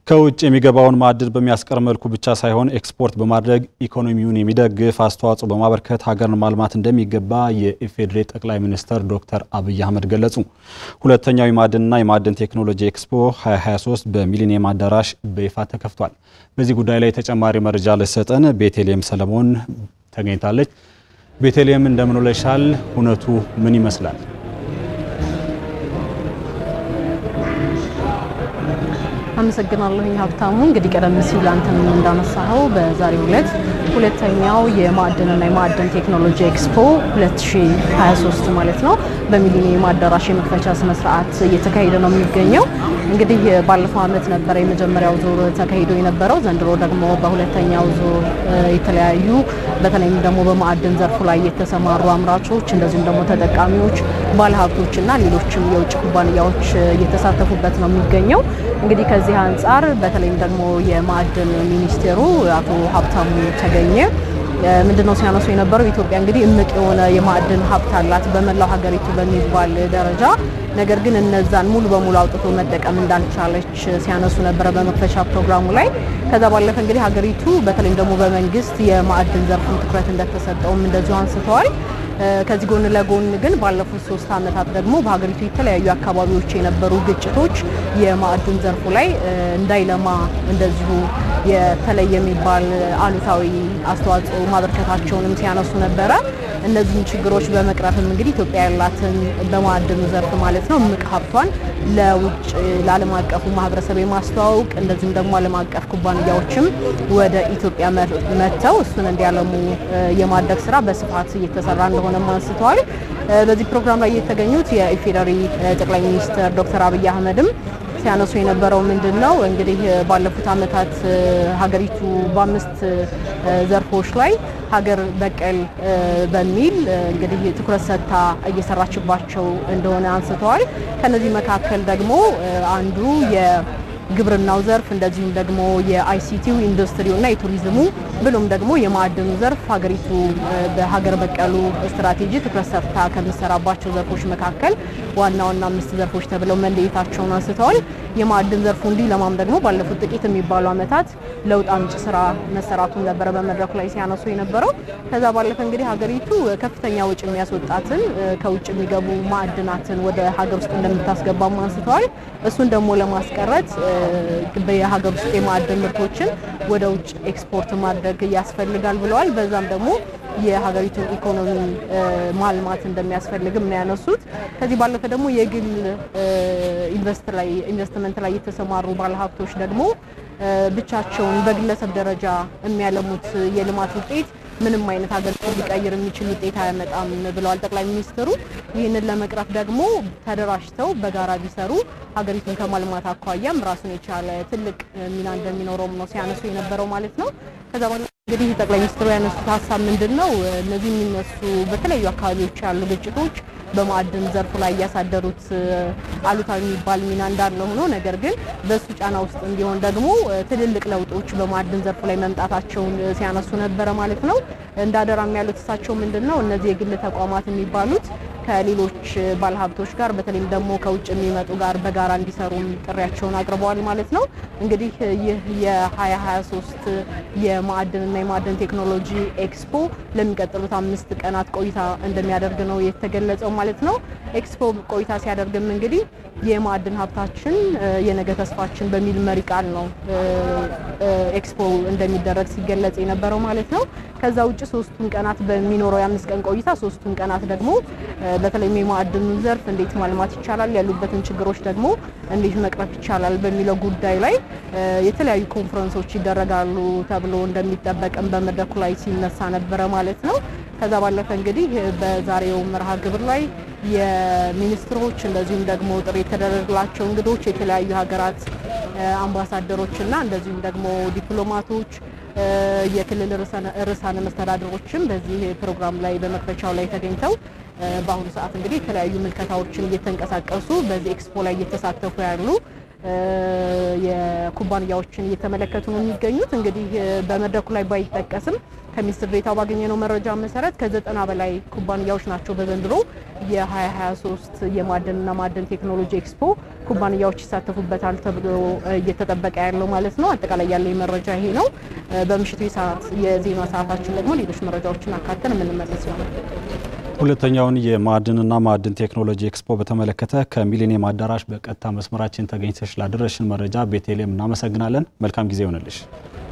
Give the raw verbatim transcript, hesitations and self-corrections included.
ከውጭ የሚገባውን ማዕድን በሚያስቀር መልኩ ብቻ ሳይሆን ኤክስፖርት በማድረግ ኢኮኖሚውን የሚደግፍ አስተዋጽኦ በማበርከት ሀገርን ማልማት እንደሚገባ የኢፌዴሪ ጠቅላይ ሚኒስትር ዶክተር አብይ አህመድ ገለጹ። ሁለተኛው የማዕድንና የማዕድን ቴክኖሎጂ ኤክስፖ ሃያ ሃያ ሶስት በሚሊኒየም አዳራሽ በይፋ ተከፍቷል። በዚህ ጉዳይ ላይ ተጨማሪ መረጃ ለሰጠን ቤተልሔም ሰለሞን ተገኝታለች። ቤተልሔም እንደምን ውለሻል? ሁነቱ ምን ይመስላል? አመሰግናለሁ ሀብታሙ። እንግዲህ ቀደም ሲል አንተም እንዳነሳኸው በዛሬው ዕለት ሁለተኛው የማዕድንና የማዕድን ቴክኖሎጂ ኤክስፖ ሁለት ሺህ ሃያ ሶስት ማለት ነው በሚሊኒየም አዳራሽ የመክፈቻ ስነ ስርዓት እየተካሄደ ነው የሚገኘው። እንግዲህ ባለፈው ዓመት ነበር የመጀመሪያው ዙር ተካሂዶ የነበረው። ዘንድሮ ደግሞ በሁለተኛው ዙር የተለያዩ በተለይም ደግሞ በማዕድን ዘርፉ ላይ የተሰማሩ አምራቾች እንደዚሁም ደግሞ ተጠቃሚዎች፣ ባለሀብቶችና ሌሎችም የውጭ ኩባንያዎች እየተሳተፉበት ነው የሚገኘው። እንግዲህ ከዚህ አንፃር በተለይም ደግሞ የማዕድን ሚኒስቴሩ አቶ ሀብታሙ ተገኘ ምንድነው ሲያነሱ የነበረው ኢትዮጵያ እንግዲህ እምቅ የሆነ የማዕድን ሀብት አላት በመላው ሀገሪቱ በሚባል ደረጃ፣ ነገር ግን እነዛን ሙሉ በሙሉ አውጥቶ መጠቀም እንዳልቻለች ሲያነሱ ነበር በመክፈቻ ፕሮግራሙ ላይ። ከዛ ባለፈ እንግዲህ ሀገሪቱ በተለይም ደግሞ በመንግስት የማዕድን ዘርፉን ትኩረት እንደተሰጠውም እንደዚሁ አንስተዋል። ከዚህ ጎን ለጎን ግን ባለፉት ሶስት አመታት ደግሞ በሀገሪቱ የተለያዩ አካባቢዎች የነበሩ ግጭቶች የማዕድን ዘርፉ ላይ እንዳይለማ እንደዚሁ የተለየ የሚባል አሉታዊ አስተዋጽኦ ማበርከታቸውንም ሲያነሱ ነበረ። እነዚህን ችግሮች በመቅረፍም እንግዲህ ኢትዮጵያ ያላትን በማዕድኑ ዘርፍ ማለት ነው እምቅ ሀብቷን ለውጭ ለዓለም አቀፉ ማህበረሰብ የማስተዋወቅ እንደዚህም ደግሞ ዓለም አቀፍ ኩባንያዎችም ወደ ኢትዮጵያ መጥተው እሱን እንዲያለሙ የማድረግ ስራ በስፋት እየተሰራ እንደሆነ አንስተዋል። በዚህ ፕሮግራም ላይ የተገኙት የኢፌዴሪ ጠቅላይ ሚኒስትር ዶክተር አብይ አህመድም ሲያነሱ የነበረው ምንድነው እንግዲህ ባለፉት አመታት ሀገሪቱ በአምስት ዘርፎች ላይ ሀገር በቀል በሚል እንግዲህ ትኩረት ሰጥታ እየሰራችባቸው እንደሆነ አንስተዋል። ከነዚህ መካከል ደግሞ አንዱ የግብርናው ዘርፍ እንደዚሁም ደግሞ የአይሲቲው ኢንዱስትሪውና የቱሪዝሙ ብሎም ደግሞ የማዕድኑ ዘርፍ ሀገሪቱ በሀገር በቀሉ ስትራቴጂ ትኩረት ሰጥታ ከሚሰራባቸው ዘርፎች መካከል ዋና ዋና አምስት ዘርፎች ተብለው መለየታቸውን አንስተዋል። የማዕድን ዘርፉ እንዲለማም ደግሞ ባለፉት ጥቂት የሚባሉ አመታት ለውጥ አምጪ ስራ መሰራቱን ነበር በመድረኩ ላይ ሲያነሱ የነበረው። ከዛ ባለፈ እንግዲህ ሀገሪቱ ከፍተኛ ወጪ የሚያስወጣትን ከውጭ የሚገቡ ማዕድናትን ወደ ሀገር ውስጥ እንደምታስገባም አንስተዋል። እሱን ደግሞ ለማስቀረት በሀገር ውስጥ የማዕድን ምርቶችን ወደ ውጭ ኤክስፖርት ማድረግ ያስፈልጋል ብለዋል። በዛም ደግሞ የሀገሪቱን ኢኮኖሚ ማልማት እንደሚያስፈልግም ነው ያነሱት። ከዚህ ባለፈ ደግሞ የግል ኢንቨስት ላይ ኢንቨስትመንት ላይ የተሰማሩ ባለሀብቶች ደግሞ ብቻቸውን በግለሰብ ደረጃ የሚያለሙት የልማት ውጤት ምንም አይነት ሀገሪቱን ሊቀይር የሚችል ውጤት አያመጣም ብለዋል ጠቅላይ ሚኒስትሩ። ይህንን ለመቅረፍ ደግሞ ተደራጅተው በጋራ ቢሰሩ ሀገሪቱን ከማልማት አኳያም ራሱን የቻለ ትልቅ ሚና እንደሚኖረው ነው ሲያነሱ የነበረው ማለት ነው። ከዛ በኋላ እንግዲህ ጠቅላይ ሚኒስትሩ ያነሱት ሀሳብ ምንድነው እነዚህ የሚነሱ በተለያዩ አካባቢዎች ያሉ ግጭቶች በማዕድን ዘርፉ ላይ ያሳደሩት አሉታዊ የሚባል ሚና እንዳለ ሆኖ ነገር ግን በሱ ጫና ውስጥ እንዲሆን ደግሞ ትልልቅ ለውጦች በማዕድን ዘርፉ ላይ መምጣታቸውን ሲያነሱ ነበረ ማለት ነው። እንዳደራም ያሉት እሳቸው ምንድነው እነዚህ የግል ተቋማት የሚባሉት ከሌሎች ባለሀብቶች ጋር በተለይም ደግሞ ከውጭ የሚመጡ ጋር በጋራ እንዲሰሩ ጥሪያቸውን አቅርበዋል ማለት ነው። እንግዲህ ይህ የሃያ ሃያ ሶስት የማዕድንና የማዕድን ቴክኖሎጂ ኤክስፖ ለሚቀጥሉት አምስት ቀናት ቆይታ እንደሚያደርግ ነው የተገለጸው ማለት ነው። ኤክስፖ ቆይታ ሲያደርግም እንግዲህ የማዕድን ሀብታችን የነገ ተስፋችን በሚል መሪ ቃል ነው ኤክስፖ እንደሚደረግ ሲገለጽ የነበረው ማለት ነው። ከዛ ውጪ ሶስቱን ቀናት በሚኖረው የአምስት ቀን ቆይታ ሶስቱን ቀናት ደግሞ በተለይም የማዕድኑ ዘርፍ እንዴት ማልማት ይቻላል፣ ያሉበትን ችግሮች ደግሞ እንዴት መቅረፍ ይቻላል በሚለው ጉዳይ ላይ የተለያዩ ኮንፈረንሶች ይደረጋሉ ተብሎ እንደሚጠበቅም በመድረኩ ላይ ሲነሳ ነበረ ማለት ነው። ከዛ ባለፈ እንግዲህ በዛሬው መርሃ ግብር ላይ የሚኒስትሮች እንደዚሁም ደግሞ ጥሪ የተደረገላቸው እንግዶች የተለያዩ ሀገራት አምባሳደሮችና እንደዚሁም ደግሞ ዲፕሎማቶች የክልል ርዕሳነ መስተዳድሮችም በዚህ ፕሮግራም ላይ በመክፈቻው ላይ ተገኝተው በአሁኑ ሰዓት እንግዲህ የተለያዩ ምልከታዎችን እየተንቀሳቀሱ በዚህ ኤክስፖ ላይ እየተሳተፉ ያሉ የኩባንያዎችን እየተመለከቱ ነው የሚገኙት። እንግዲህ በመድረኩ ላይ ባይጠቀስም ከሚኒስትር ዴኤታው ባገኘነው መረጃ መሰረት ከዘጠና በላይ ኩባንያዎች ናቸው በዘንድሮ የ2023 የማዕድንና ማዕድን ቴክኖሎጂ ኤክስፖ ኩባንያዎች ይሳተፉበታል ተብሎ እየተጠበቀ ያለው ማለት ነው። አጠቃላይ ያለው መረጃ ይሄ ነው። በምሽቱ ሰዓት የዜና ሰዓታችን ደግሞ ሌሎች መረጃዎችን አካተን የምንመለስ ይሆናል። ሁለተኛውን የማዕድንና ማዕድን ቴክኖሎጂ ኤክስፖ በተመለከተ ከሚሊኒየም አዳራሽ በቀጥታ መስመራችን ተገኝተሽ ላደረሽን መረጃ ቤተልሔም እናመሰግናለን። መልካም ጊዜ ይሆንልሽ።